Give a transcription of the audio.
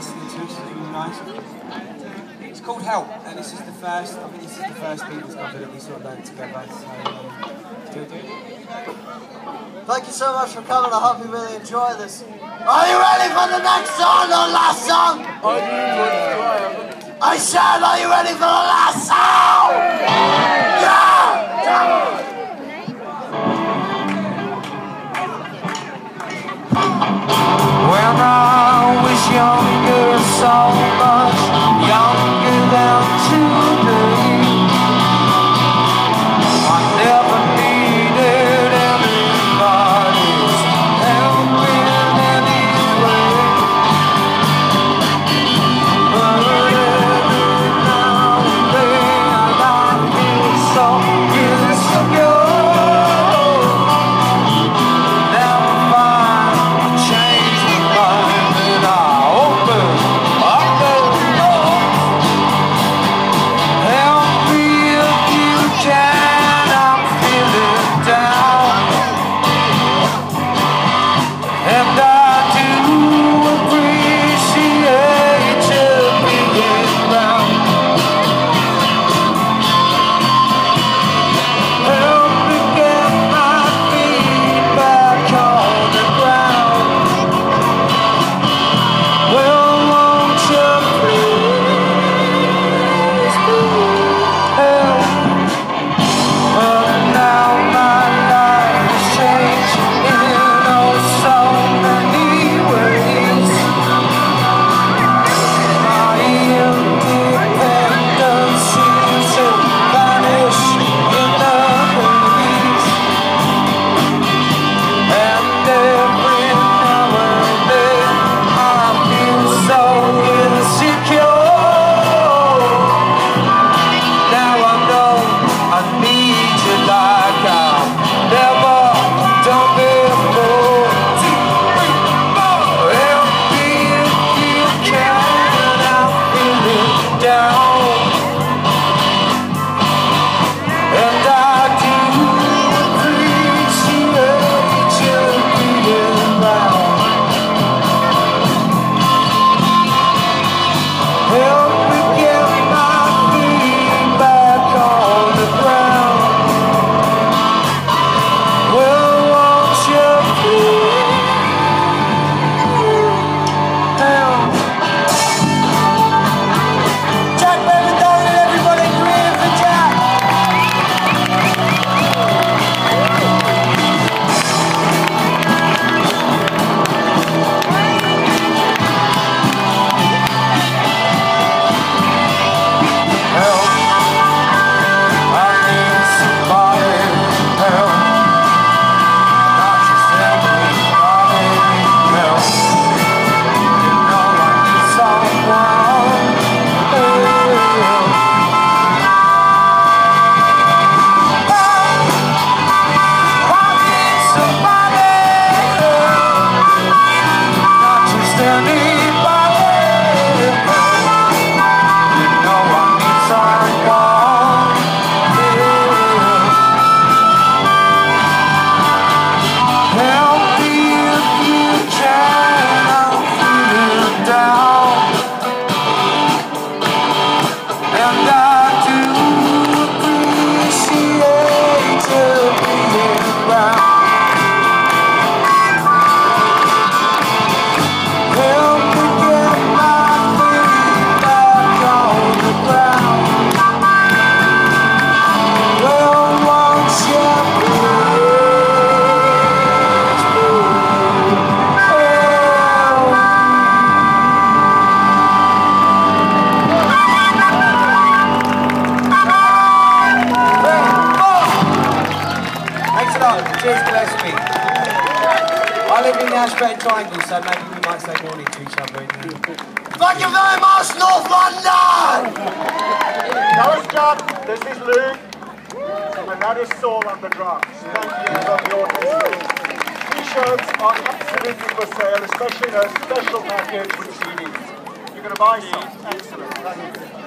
listening to, which is really nice. It's called Help, and this is the first, I think this is the first Beatles cover that we sort of done together, so still do it. Thank you so much for coming, I hope you really enjoy this. Are you ready for the next song, the last song? I said, are you ready for the last song? Yeah! When I was younger, so much younger than today, I never needed anybody's help in any way. But every now and then I feel so insecure. Cheers, Gillespie. I live in the Ashburton Triangle, so maybe we might say morning to each other. Thank you very much, North London! That was John, this is Luke, and that is Saul on the drums. Thank you from the Autistix. T-shirts are absolutely for sale, especially in a special package with CDs. You're going to buy some? Excellent. Thank you.